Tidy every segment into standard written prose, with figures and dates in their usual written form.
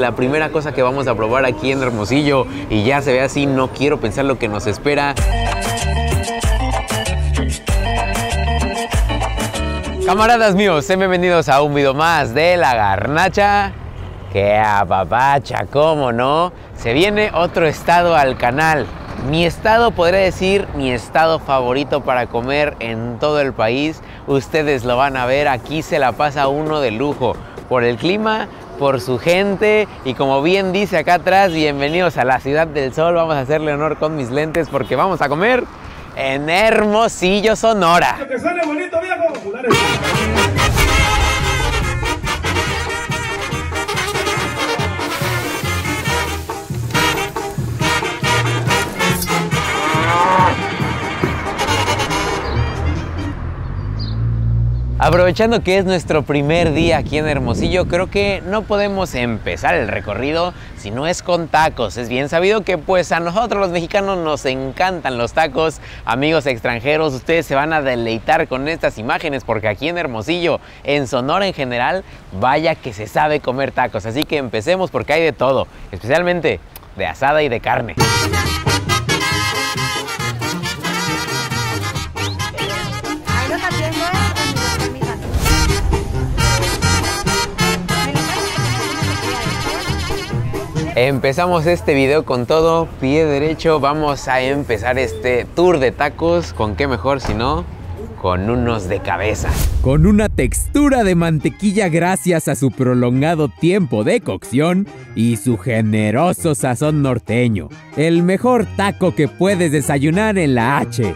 La primera cosa que vamos a probar aquí en Hermosillo y ya se ve así, no quiero pensar lo que nos espera. Camaradas míos, sean bienvenidos a un video más de La Garnacha. ¡Qué apapacha! ¿Cómo no? Se viene otro estado al canal. Mi estado, podría decir, mi estado favorito para comer en todo el país. Ustedes lo van a ver, aquí se la pasa uno de lujo. Por el clima, por su gente y como bien dice acá atrás, bienvenidos a la Ciudad del Sol. Vamos a hacerle honor con mis lentes porque vamos a comer en Hermosillo, Sonora. Que sale bonito, viejo. Aprovechando que es nuestro primer día aquí en Hermosillo, creo que no podemos empezar el recorrido si no es con tacos. Es bien sabido que pues a nosotros los mexicanos nos encantan los tacos. Amigos extranjeros, ustedes se van a deleitar con estas imágenes porque aquí en Hermosillo, en Sonora en general, vaya que se sabe comer tacos. Así que empecemos porque hay de todo, especialmente de asada y de carne. Empezamos este video con todo, pie derecho. Vamos a empezar este tour de tacos. ¿Con qué mejor si no? Con unos de cabeza. Con una textura de mantequilla gracias a su prolongado tiempo de cocción y su generoso sazón norteño. El mejor taco que puedes desayunar en la H.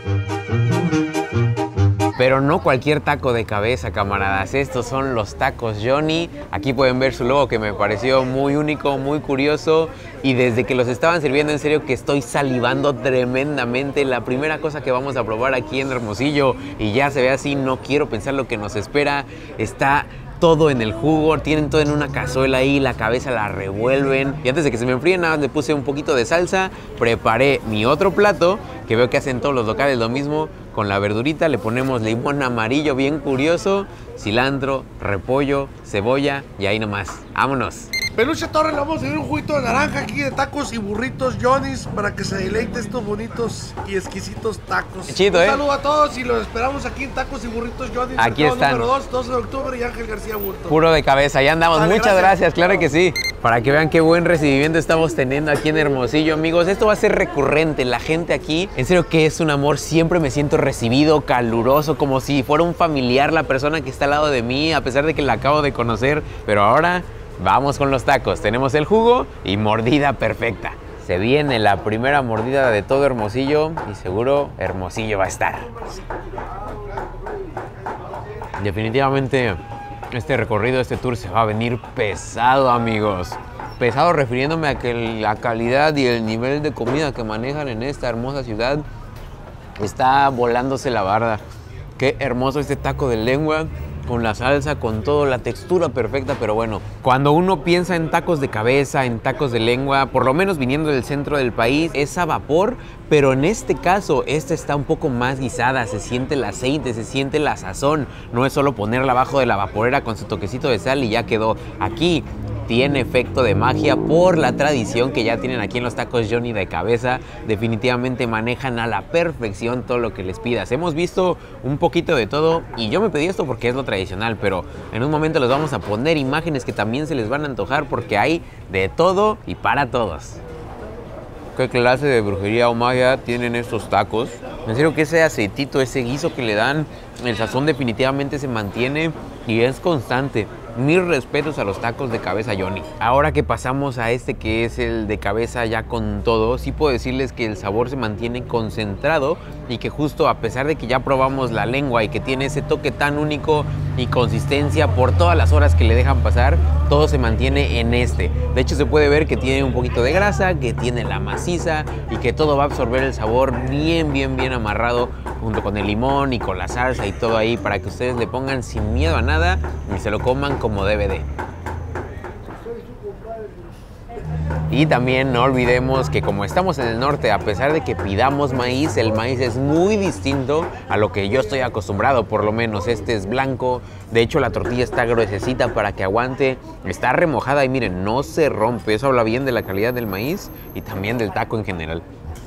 Pero no cualquier taco de cabeza, camaradas. Estos son los tacos Johnny. Aquí pueden ver su logo que me pareció muy único, muy curioso. Y desde que los estaban sirviendo, en serio que estoy salivando tremendamente. La primera cosa que vamos a probar aquí en Hermosillo, y ya se ve así, no quiero pensar lo que nos espera. Está todo en el jugo, tienen todo en una cazuela ahí, la cabeza la revuelven. Y antes de que se me enfríen, nada más le puse un poquito de salsa. Preparé mi otro plato, que veo que hacen todos los locales lo mismo. Con la verdurita le ponemos limón amarillo bien curioso, cilantro, repollo, cebolla y ahí nomás. ¡Vámonos! Peluche Torre, le vamos a servir un juguito de naranja aquí de tacos y burritos Johnny's para que se deleite estos bonitos y exquisitos tacos. Chido, Un saludo a todos y los esperamos aquí en Tacos y Burritos Johnny's. Aquí están. Número 2, 12 de octubre y Ángel García Burto. Puro de cabeza, ya andamos. Vale, muchas gracias, claro que sí. Para que vean qué buen recibimiento estamos teniendo aquí en Hermosillo, amigos. Esto va a ser recurrente, la gente aquí, en serio que es un amor. Siempre me siento recibido, caluroso, como si fuera un familiar la persona que está al lado de mí, a pesar de que la acabo de conocer. Pero ahora vamos con los tacos. Tenemos el jugo y mordida perfecta. Se viene la primera mordida de todo Hermosillo y seguro Hermosillo va a estar. Definitivamente este recorrido, este tour se va a venir pesado, amigos. Pesado refiriéndome a que la calidad y el nivel de comida que manejan en esta hermosa ciudad está volándose la barda. Qué hermoso este taco de lengua, con la salsa, con todo, la textura perfecta. Pero bueno, cuando uno piensa en tacos de cabeza, en tacos de lengua, por lo menos viniendo del centro del país, es a vapor. Pero en este caso, esta está un poco más guisada, se siente el aceite, se siente la sazón. No es solo ponerla abajo de la vaporera con su toquecito de sal y ya quedó. Aquí tiene efecto de magia por la tradición que ya tienen aquí en los tacos Johnny de cabeza. Definitivamente manejan a la perfección todo lo que les pidas. Hemos visto un poquito de todo y yo me pedí esto porque es lo tradicional, pero en un momento les vamos a poner imágenes que también se les van a antojar porque hay de todo y para todos. ¿Qué clase de brujería o magia tienen estos tacos? En serio que ese aceitito, ese guiso que le dan, el sazón definitivamente se mantiene y es constante. Mis respetos a los tacos de cabeza Johnny. Ahora que pasamos a este que es el de cabeza ya con todo, sí puedo decirles que el sabor se mantiene concentrado y que justo a pesar de que ya probamos la lengua y que tiene ese toque tan único y consistencia por todas las horas que le dejan pasar, todo se mantiene en este. De hecho se puede ver que tiene un poquito de grasa, que tiene la maciza y que todo va a absorber el sabor bien amarrado junto con el limón y con la salsa y todo ahí para que ustedes le pongan sin miedo a nada y se lo coman como debe de. Y también no olvidemos que como estamos en el norte, a pesar de que pidamos maíz, el maíz es muy distinto a lo que yo estoy acostumbrado, por lo menos. Este es blanco, de hecho la tortilla está gruesecita para que aguante, está remojada y miren, no se rompe. Eso habla bien de la calidad del maíz y también del taco en general.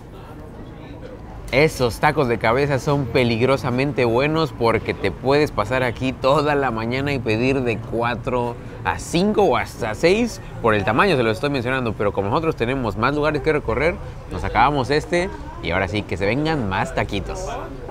Esos tacos de cabeza son peligrosamente buenos porque te puedes pasar aquí toda la mañana y pedir de 4 a 5 o hasta 6 por el tamaño, se lo estoy mencionando, pero como nosotros tenemos más lugares que recorrer, nos acabamos este y ahora sí, que se vengan más taquitos.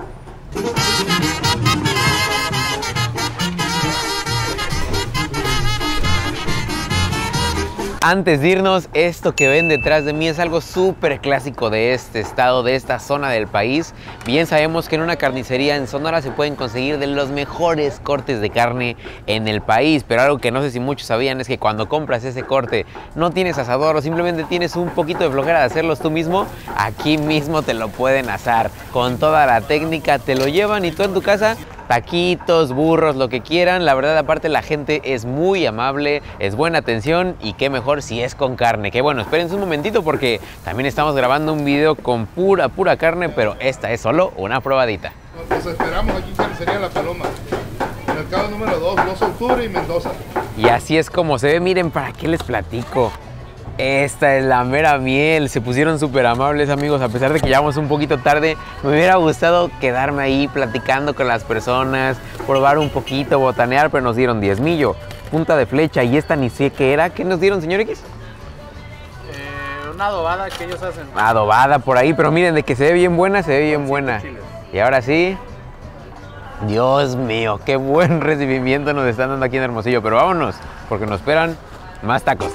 Antes de irnos, esto que ven detrás de mí es algo súper clásico de este estado, de esta zona del país. Bien sabemos que en una carnicería en Sonora se pueden conseguir de los mejores cortes de carne en el país, pero algo que no sé si muchos sabían es que cuando compras ese corte no tienes asador o simplemente tienes un poquito de flojera de hacerlos tú mismo, aquí mismo te lo pueden asar. Con toda la técnica te lo llevan y tú en tu casa taquitos, burros, lo que quieran. La verdad, aparte la gente es muy amable, es buena atención y qué mejor si es con carne. Que bueno, espérense un momentito porque también estamos grabando un video con pura carne, pero esta es solo una probadita. Nos esperamos aquí en Carnicería La Paloma, mercado número 2, 2 de octubre y Mendoza. Y así es como se ve, miren, ¿para qué les platico? Esta es la mera miel. Se pusieron súper amables, amigos. A pesar de que llegamos un poquito tarde, me hubiera gustado quedarme ahí platicando con las personas, probar un poquito, botanear, pero nos dieron diezmillo, punta de flecha y esta ni sé qué era. ¿Qué nos dieron, señor X? Una adobada que ellos hacen. Adobada por ahí, pero miren, de que se ve bien buena, se ve bien buena. Y ahora sí, Dios mío, qué buen recibimiento nos están dando aquí en Hermosillo. Pero vámonos, porque nos esperan más tacos.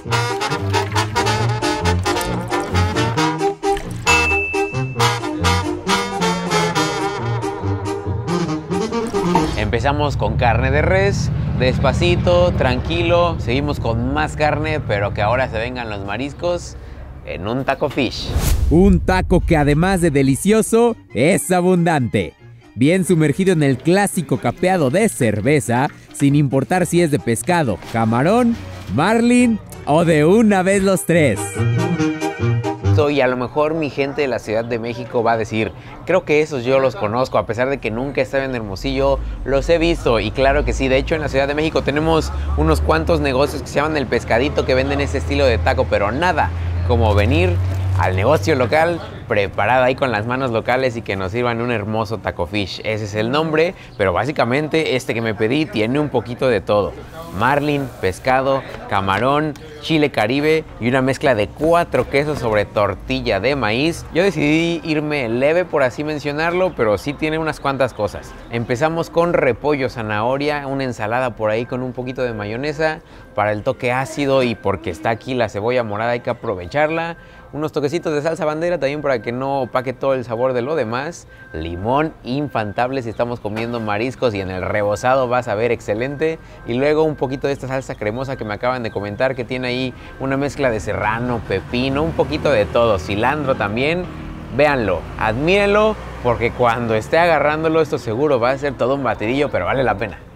Empezamos con carne de res, despacito, tranquilo, seguimos con más carne, pero que ahora se vengan los mariscos en un taco fish. Un taco que además de delicioso, es abundante. Bien sumergido en el clásico capeado de cerveza, sin importar si es de pescado, camarón, marlin o de una vez los tres. Y a lo mejor mi gente de la Ciudad de México va a decir, creo que esos yo los conozco, a pesar de que nunca he estado en Hermosillo, los he visto. Y claro que sí, de hecho en la Ciudad de México tenemos unos cuantos negocios que se llaman El Pescadito, que venden ese estilo de taco, pero nada como venir al negocio local, preparado ahí con las manos locales y que nos sirvan un hermoso taco fish. Ese es el nombre, pero básicamente este que me pedí tiene un poquito de todo. Marlin, pescado, camarón, chile caribe y una mezcla de 4 quesos sobre tortilla de maíz. Yo decidí irme leve, por así mencionarlo, pero sí tiene unas cuantas cosas. Empezamos con repollo, zanahoria, una ensalada por ahí con un poquito de mayonesa para el toque ácido y porque está aquí la cebolla morada hay que aprovecharla. Unos toquecitos de salsa bandera también para que no opaque todo el sabor de lo demás. Limón infantable si estamos comiendo mariscos y en el rebozado vas a ver excelente. Y luego un poquito de esta salsa cremosa que me acaban de comentar que tiene ahí una mezcla de serrano, pepino, un poquito de todo. Cilantro también. Véanlo, admírenlo porque cuando esté agarrándolo esto seguro va a ser todo un batidillo, pero vale la pena.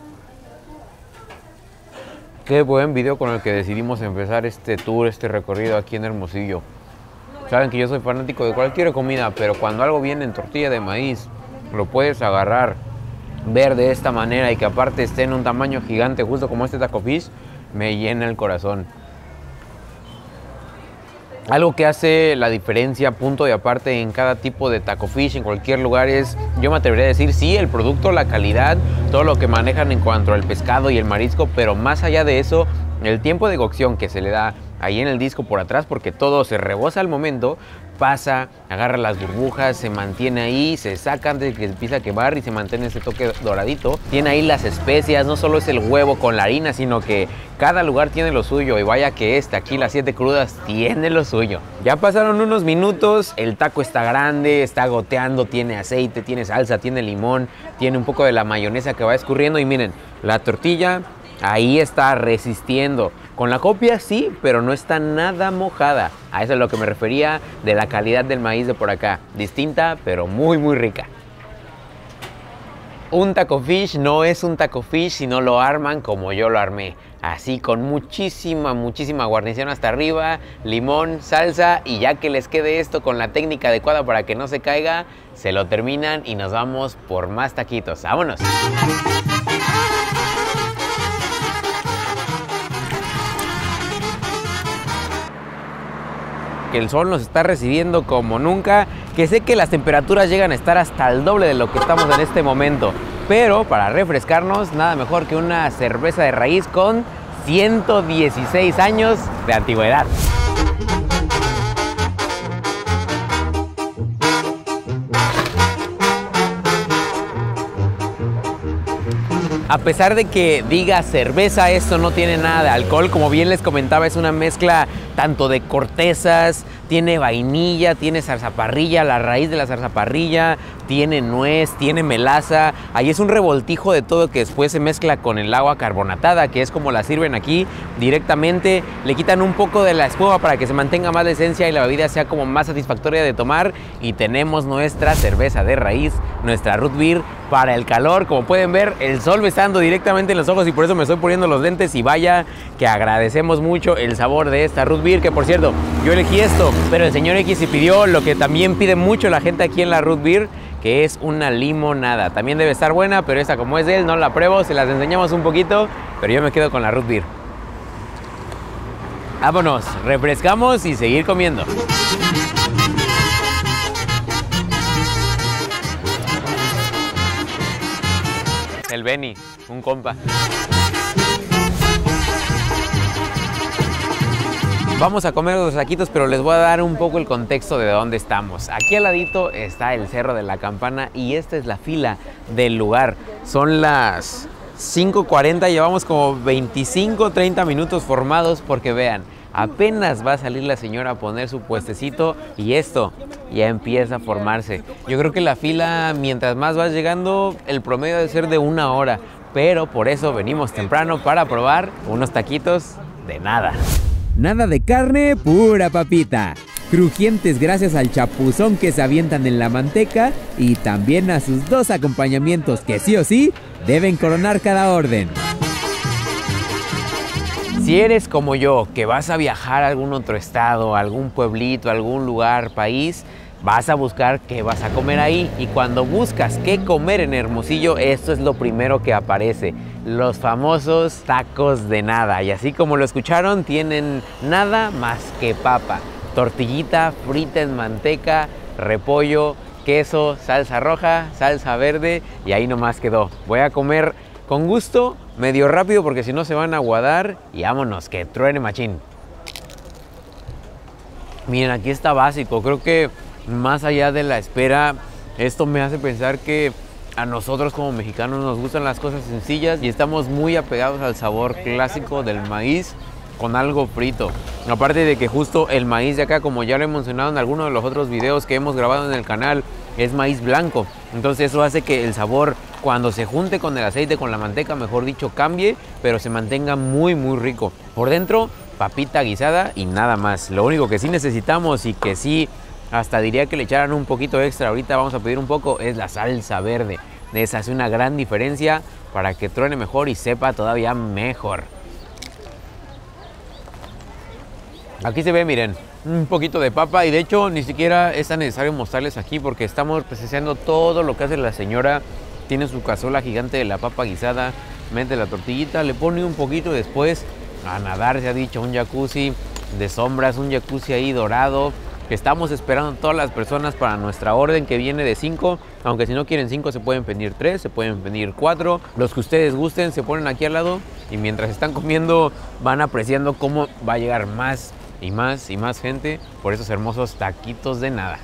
Qué buen video con el que decidimos empezar este tour, este recorrido aquí en Hermosillo. Saben que yo soy fanático de cualquier comida, pero cuando algo viene en tortilla de maíz, lo puedes agarrar, ver de esta manera y que aparte esté en un tamaño gigante, justo como este taco fish, me llena el corazón. Algo que hace la diferencia, punto de aparte en cada tipo de taco fish, en cualquier lugar es, yo me atrevería a decir, sí, el producto, la calidad, todo lo que manejan en cuanto al pescado y el marisco, pero más allá de eso, el tiempo de cocción que se le da ahí en el disco por atrás, porque todo se reboza al momento, pasa, agarra las burbujas, se mantiene ahí, se saca antes de que empiece a quemar y se mantiene ese toque doradito. Tiene ahí las especias, no solo es el huevo con la harina, sino que cada lugar tiene lo suyo y vaya que aquí las 7 crudas tiene lo suyo. Ya pasaron unos minutos, el taco está grande, está goteando, tiene aceite, tiene salsa, tiene limón, tiene un poco de la mayonesa que va escurriendo y miren, la tortilla ahí está resistiendo. Con la copia sí, pero no está nada mojada. A eso es lo que me refería de la calidad del maíz de por acá. Distinta, pero muy rica. Un taco fish no es un taco fish si no lo arman como yo lo armé. Así con muchísima guarnición hasta arriba, limón, salsa, y ya que les quede esto con la técnica adecuada para que no se caiga, se lo terminan y nos vamos por más taquitos. ¡Vámonos! Que el sol nos está recibiendo como nunca, que sé que las temperaturas llegan a estar hasta el doble de lo que estamos en este momento, pero para refrescarnos nada mejor que una cerveza de raíz con 116 años de antigüedad. A pesar de que diga cerveza, esto no tiene nada de alcohol. Como bien les comentaba, es una mezcla tanto de cortezas, tiene vainilla, tiene zarzaparrilla, la raíz de la zarzaparrilla, tiene nuez, tiene melaza. Ahí es un revoltijo de todo que después se mezcla con el agua carbonatada, que es como la sirven aquí directamente. Le quitan un poco de la espuma para que se mantenga más la esencia y la bebida sea como más satisfactoria de tomar. Y tenemos nuestra cerveza de raíz, nuestra root beer para el calor. Como pueden ver, el sol me está dando directamente en los ojos y por eso me estoy poniendo los lentes. Y vaya que agradecemos mucho el sabor de esta root beer, que por cierto, yo elegí esto, pero el señor X sí pidió lo que también pide mucho la gente aquí en la root beer, que es una limonada. También debe estar buena, pero esta como es de él no la pruebo, se las enseñamos un poquito, pero yo me quedo con la root beer. Vámonos, refrescamos y seguir comiendo. El Benny, un compa. Vamos a comer los taquitos, pero les voy a dar un poco el contexto de dónde estamos. Aquí al ladito está el Cerro de la Campana y esta es la fila del lugar. Son las 5:40, llevamos como 25-30 minutos formados porque vean, apenas va a salir la señora a poner su puestecito y esto ya empieza a formarse. Yo creo que la fila, mientras más vas llegando, el promedio debe ser de 1 hora, pero por eso venimos temprano para probar unos taquitos de nada. Nada de carne, pura papita. Crujientes gracias al chapuzón que se avientan en la manteca y también a sus 2 acompañamientos que sí o sí deben coronar cada orden. Si eres como yo, que vas a viajar a algún otro estado, algún pueblito, algún lugar, país, vas a buscar qué vas a comer ahí. Y cuando buscas qué comer en Hermosillo, esto es lo primero que aparece. Los famosos tacos de nada. Y así como lo escucharon, tienen nada más que papa. Tortillita frita en manteca, repollo, queso, salsa roja, salsa verde y ahí nomás quedó. Voy a comer con gusto, medio rápido porque si no se van a aguadar y vámonos, que truene machín. Miren, aquí está básico. Creo que más allá de la espera, esto me hace pensar que a nosotros como mexicanos nos gustan las cosas sencillas y estamos muy apegados al sabor clásico del maíz con algo frito. Aparte de que justo el maíz de acá, como ya lo he mencionado en alguno de los otros videos que hemos grabado en el canal, es maíz blanco. Entonces eso hace que el sabor, cuando se junte con el aceite, con la manteca, mejor dicho, cambie, pero se mantenga muy rico. Por dentro, papita guisada y nada más. Lo único que sí necesitamos y que sí, hasta diría que le echaran un poquito extra, ahorita vamos a pedir un poco, es la salsa verde. Esa hace una gran diferencia para que truene mejor y sepa todavía mejor. Aquí se ve, miren, un poquito de papa y de hecho ni siquiera es tan necesario mostrarles aquí porque estamos presenciando todo lo que hace la señora. Tiene su cazuela gigante de la papa guisada, mete la tortillita, le pone un poquito y después a nadar, se ha dicho, un jacuzzi de sombras, un jacuzzi ahí dorado. Que estamos esperando todas las personas para nuestra orden que viene de 5, aunque si no quieren 5 se pueden pedir 3, se pueden pedir 4, los que ustedes gusten se ponen aquí al lado y mientras están comiendo van apreciando cómo va a llegar más y más gente por esos hermosos taquitos de nada.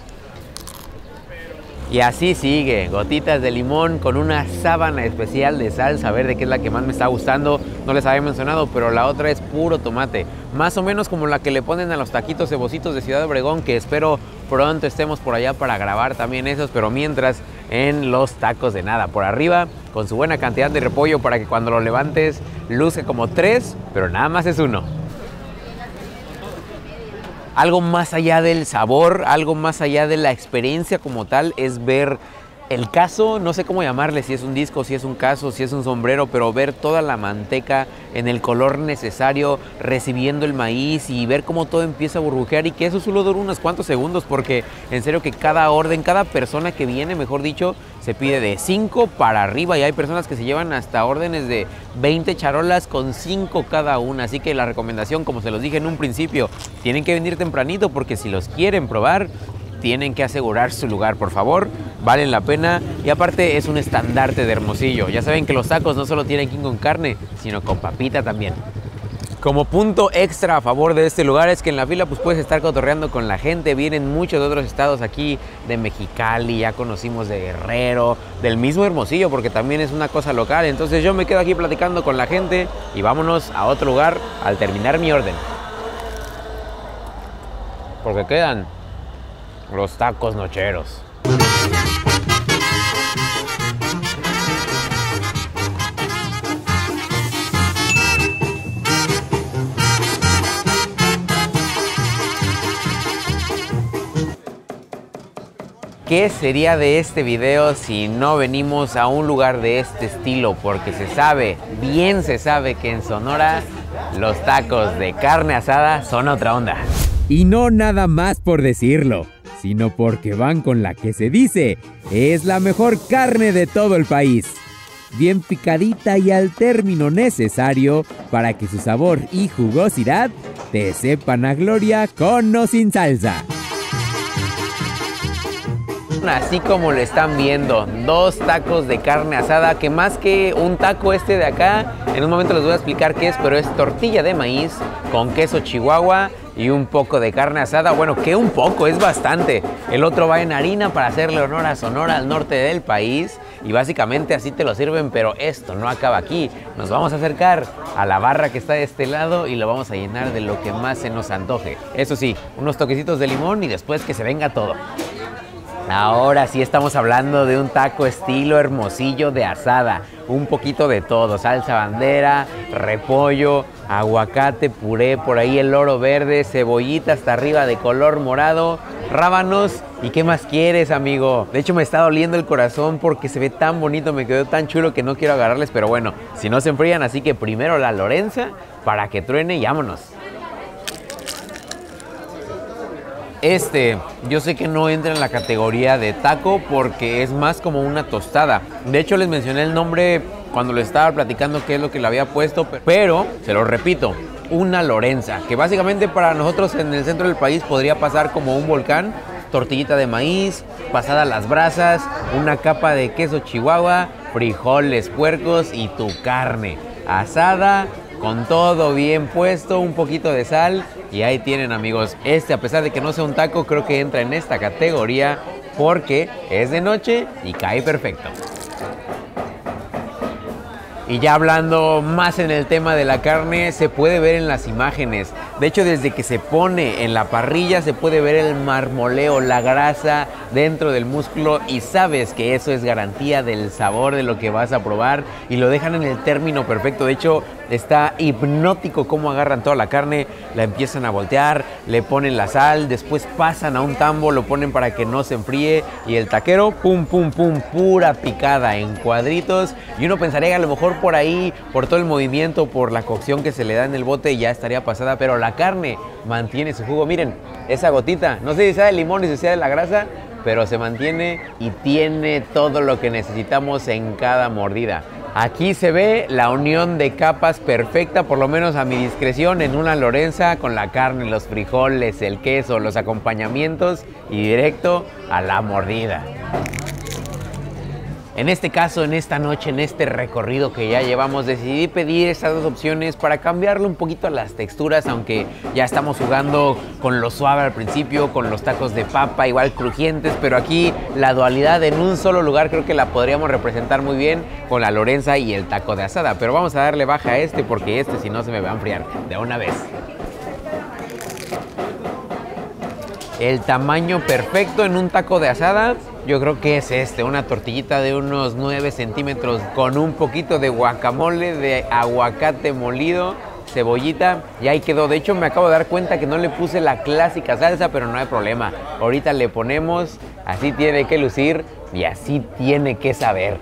Y así sigue, gotitas de limón con una sábana especial de salsa verde, que es la que más me está gustando. No les había mencionado, pero la otra es puro tomate. Más o menos como la que le ponen a los taquitos cebositos de Ciudad Obregón, que espero pronto estemos por allá para grabar también esos. Pero mientras, en los tacos de nada. Por arriba, con su buena cantidad de repollo para que cuando lo levantes luzca como 3, pero nada más es 1. Algo más allá del sabor, algo más allá de la experiencia como tal, es ver el caso, no sé cómo llamarle, si es un disco, si es un caso, si es un sombrero, pero ver toda la manteca en el color necesario, recibiendo el maíz y ver cómo todo empieza a burbujear y que eso solo dura unos cuantos segundos, porque en serio que cada orden, cada persona que viene, mejor dicho, se pide de 5 para arriba y hay personas que se llevan hasta órdenes de 20 charolas con 5 cada una. Así que la recomendación, como se los dije en un principio, tienen que venir tempranito porque si los quieren probar, tienen que asegurar su lugar, por favor, valen la pena y aparte es un estandarte de Hermosillo. Ya saben que los tacos no solo tienen que ir con carne, sino con papita también. Como punto extra a favor de este lugar es que en la fila pues puedes estar cotorreando con la gente, vienen muchos de otros estados aquí, de Mexicali, ya conocimos de Guerrero, del mismo Hermosillo porque también es una cosa local, entonces yo me quedo aquí platicando con la gente y vámonos a otro lugar al terminar mi orden. Porque quedan los tacos nocheros. ¿Qué sería de este video si no venimos a un lugar de este estilo? Porque se sabe, bien se sabe que en Sonora los tacos de carne asada son otra onda. Y no nada más por decirlo, sino porque van con la que se dice es la mejor carne de todo el país. Bien picadita y al término necesario para que su sabor y jugosidad te sepan a gloria con o sin salsa. Así como lo están viendo, 2 tacos de carne asada, que más que un taco este de acá, en un momento les voy a explicar qué es, pero es tortilla de maíz con queso chihuahua y un poco de carne asada. Bueno, que un poco, es bastante. El otro va en harina para hacerle honor a Sonora, al norte del país, y básicamente así te lo sirven, pero esto no acaba aquí. Nos vamos a acercar a la barra que está de este lado y lo vamos a llenar de lo que más se nos antoje. Eso sí, unos toquecitos de limón y después que se venga todo. Ahora sí estamos hablando de un taco estilo Hermosillo de asada. Un poquito de todo, salsa bandera, repollo, aguacate, puré, por ahí el loro verde, cebollita hasta arriba de color morado, rábanos. ¿Y qué más quieres, amigo? De hecho me está doliendo el corazón porque se ve tan bonito, me quedó tan chulo que no quiero agarrarles, pero bueno, si no se enfrían, así que primero la Lorenza para que truene y vámonos. Yo sé que no entra en la categoría de taco porque es más como una tostada. De hecho, les mencioné el nombre cuando les estaba platicando qué es lo que le había puesto, pero se lo repito, una Lorenza, que básicamente para nosotros en el centro del país podría pasar como un volcán. Tortillita de maíz, pasada a las brasas, una capa de queso chihuahua, frijoles puercos y tu carne asada, con todo bien puesto, un poquito de sal y ahí tienen, amigos. A pesar de que no sea un taco, creo que entra en esta categoría porque es de noche y cae perfecto. Y ya hablando más en el tema de la carne, se puede ver en las imágenes. De hecho, desde que se pone en la parrilla se puede ver el marmoleo, la grasa dentro del músculo y sabes que eso es garantía del sabor de lo que vas a probar y lo dejan en el término perfecto. De hecho, está hipnótico cómo agarran toda la carne, la empiezan a voltear, le ponen la sal, después pasan a un tambo, lo ponen para que no se enfríe y el taquero, pum, pum, pum, pura picada en cuadritos. Y uno pensaría que a lo mejor por ahí, por todo el movimiento, por la cocción que se le da en el bote, ya estaría pasada, pero la carne mantiene su jugo. Miren, esa gotita, no sé si sea de limón y si sea de la grasa, pero se mantiene y tiene todo lo que necesitamos en cada mordida. Aquí se ve la unión de capas perfecta, por lo menos a mi discreción, en una Lorenza con la carne, los frijoles, el queso, los acompañamientos y directo a la mordida. En este caso, en esta noche, en este recorrido que ya llevamos, decidí pedir estas 2 opciones para cambiarle un poquito a las texturas, aunque ya estamos jugando con lo suave al principio, con los tacos de papa igual crujientes, pero aquí la dualidad en un solo lugar creo que la podríamos representar muy bien con la Lorenza y el taco de asada. Pero vamos a darle baja a porque si no se me va a enfriar de una vez. El tamaño perfecto en un taco de asada, yo creo que es una tortillita de unos 9 centímetros con un poquito de guacamole, de aguacate molido, cebollita, y ahí quedó. De hecho, me acabo de dar cuenta que no le puse la clásica salsa, pero no hay problema. Ahorita le ponemos Así tiene que lucir y así tiene que saber.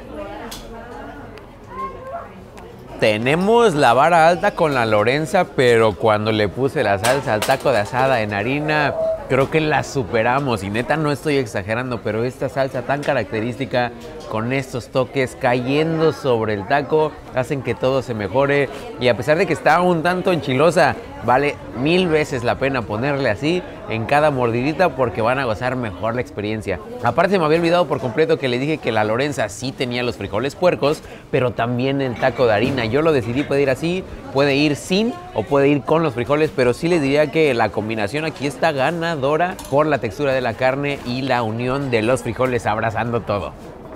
Tenemos la vara alta con la Lorenza, pero cuando le puse la salsa al taco de asada en harina, creo que la superamos. Y neta, no estoy exagerando, pero esta salsa tan característica, con estos toques cayendo sobre el taco, hacen que todo se mejore. Y a pesar de que está un tanto enchilosa, vale 1000 veces la pena ponerle así en cada mordidita porque van a gozar mejor la experiencia. Aparte, se me había olvidado por completo que le dije que la Lorenza sí tenía los frijoles puercos, pero también el taco de harina. Yo lo decidí, puede ir así, puede ir sin o puede ir con los frijoles, pero sí les diría que la combinación aquí está ganadora por la textura de la carne y la unión de los frijoles abrazando todo.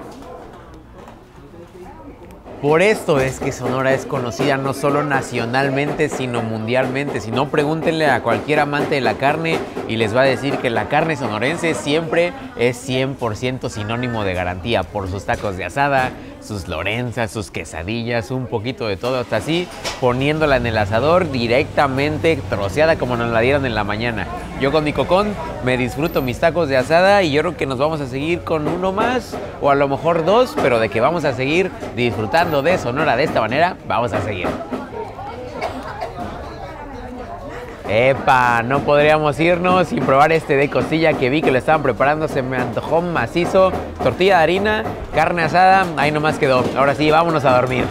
Por esto es que Sonora es conocida no solo nacionalmente, sino mundialmente. Si no, pregúntenle a cualquier amante de la carne y les va a decir que la carne sonorense siempre es 100% sinónimo de garantía por sus tacos de asada, sus lorenzas, sus quesadillas, un poquito de todo, hasta así, poniéndola en el asador directamente troceada como nos la dieron en la mañana. Yo con mi cocón me disfruto mis tacos de asada y yo creo que nos vamos a seguir con uno más o a lo mejor dos, pero de que vamos a seguir disfrutando de Sonora de esta manera, vamos a seguir. ¡Epa! No podríamos irnos sin probar este de costilla que vi que lo estaban preparando, se me antojó macizo. Tortilla de harina, carne asada, ahí nomás quedó. Ahora sí, vámonos a dormir.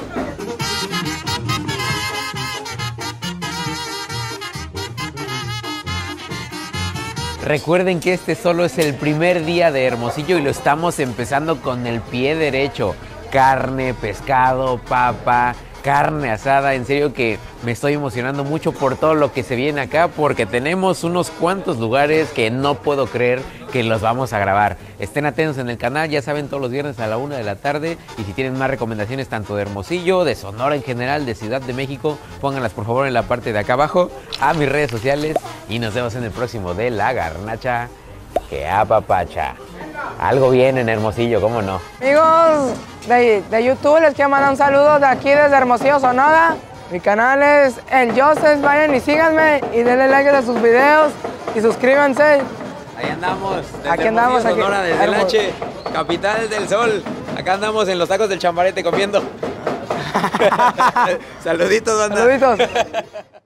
Recuerden que este solo es el primer día de Hermosillo y lo estamos empezando con el pie derecho. Carne, pescado, papa, carne asada. En serio que me estoy emocionando mucho por todo lo que se viene acá porque tenemos unos cuantos lugares que no puedo creer que los vamos a grabar. Estén atentos en el canal, ya saben, todos los viernes a la 1 de la tarde. Y si tienen más recomendaciones tanto de Hermosillo, de Sonora en general, de Ciudad de México, pónganlas por favor en la parte de acá abajo, a mis redes sociales. Y nos vemos en el próximo de La Garnacha que apapacha. Algo bien en Hermosillo, ¿cómo no? Amigos de YouTube, les quiero mandar un saludo de aquí desde Hermosillo, Sonora. Mi canal es El Joseph, vayan y síganme y denle like a sus videos y suscríbanse. Ahí andamos, desde Aquí andamos, Hermosillo, Sonora, aquí. desde el H, capital del sol. Acá andamos en los tacos del Chambarete comiendo. Saluditos, banda. Saluditos.